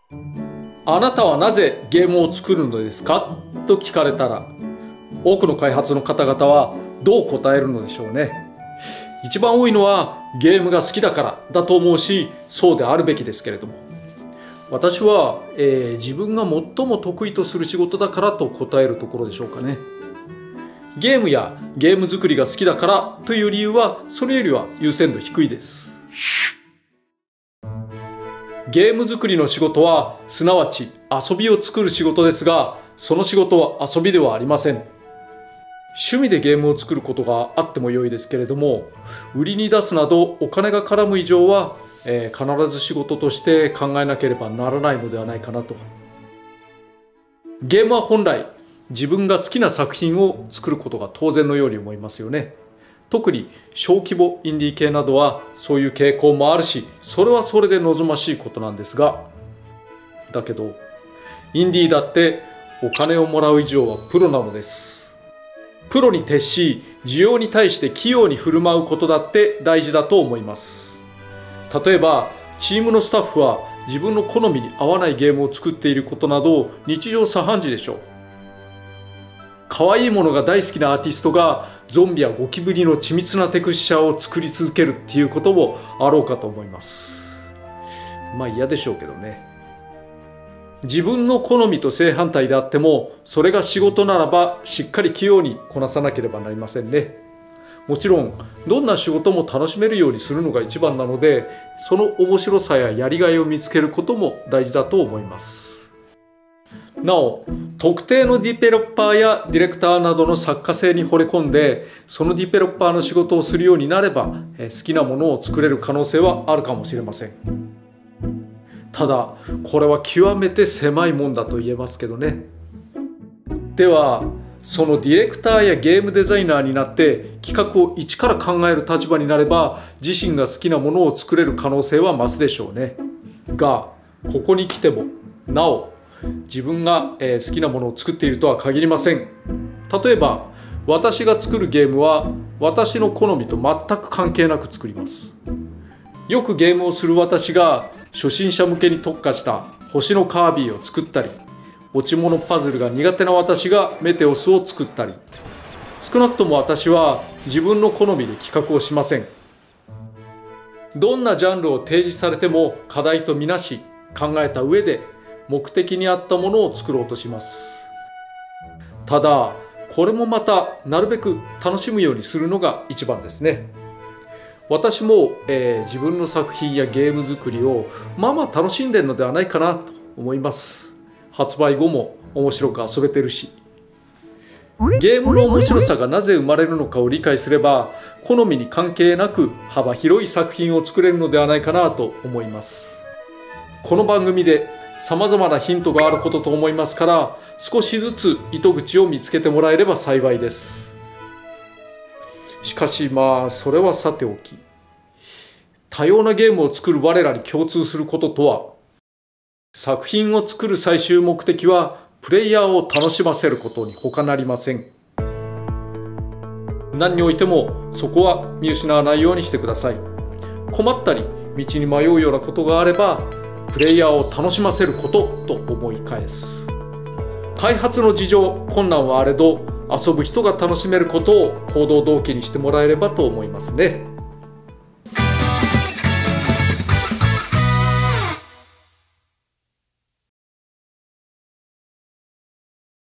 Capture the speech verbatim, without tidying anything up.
あなたはなぜゲームを作るのですかと聞かれたら、多くの開発の方々はどう答えるのでしょうね。一番多いのはゲームが好きだからだと思うし、そうであるべきですけれども、私は、えー、自分が最も得意とする仕事だからと答えるところでしょうかね。ゲームやゲーム作りが好きだからという理由はそれよりは優先度低いです。ゲーム作りの仕事はすなわち遊びを作る仕事ですが、その仕事は遊びではありません。趣味でゲームを作ることがあっても良いですけれども、売りに出すなどお金が絡む以上は、えー、必ず仕事として考えなければならないのではないかなと。ゲームは本来自分が好きな作品を作ることが当然のように思いますよね。特に小規模インディー系などはそういう傾向もあるし、それはそれで望ましいことなんですが、だけどインディーだってお金をもらう以上はプロなのです。プロに徹し、需要に対して器用に振る舞うことだって大事だと思います。例えばチームのスタッフは自分の好みに合わないゲームを作っていることなど日常茶飯事でしょう。可愛いものが大好きなアーティストがゾンビやゴキブリの緻密なテクスチャーを作り続けるっていうこともあろうかと思います。まあ嫌でしょうけどね。自分の好みと正反対であっても、それが仕事ならばしっかり器用にこなさなければなりませんね。もちろんどんな仕事も楽しめるようにするのが一番なので、その面白さややりがいを見つけることも大事だと思います。なお、特定のディベロッパーやディレクターなどの作家性に惚れ込んで、そのディベロッパーの仕事をするようになれば、好きなものを作れる可能性はあるかもしれません。ただこれは極めて狭いもんだと言えますけどね。ではそのディレクターやゲームデザイナーになって企画を一から考える立場になれば、自身が好きなものを作れる可能性は増すでしょうね。がここに来てもなお自分が好きなものを作っているとは限りません。例えば私が作るゲームは私の好みと全く関係なく作ります。よくゲームをする私が初心者向けに特化した星のカービィを作ったり、落ち物パズルが苦手な私がメテオスを作ったり、少なくとも私は自分の好みで企画をしません。どんなジャンルを提示されても課題とみなし、考えた上で目的に合ったものを作ろうとします。ただこれもまたなるべく楽しむようにするのが一番ですね。私も、えー、自分の作品やゲーム作りをまあまあ楽しんでるのではないかなと思います。発売後も面白く遊べてるし、ゲームの面白さがなぜ生まれるのかを理解すれば、好みに関係なく幅広い作品を作れるのではないかなと思います。この番組でさまざまなヒントがあることと思いますから、少しずつ糸口を見つけてもらえれば幸いです。しかしまあそれはさておき、多様なゲームを作る我らに共通することとは、作品を作る最終目的はプレイヤーを楽しませることに他なりません。何においてもそこは見失わないようにしてください。困ったり道に迷うようなことがあれば、プレイヤーを楽しませることと思い返す。開発の事情、困難はあれど遊ぶ人が楽しめることを行動動機にしてもらえればと思いますね。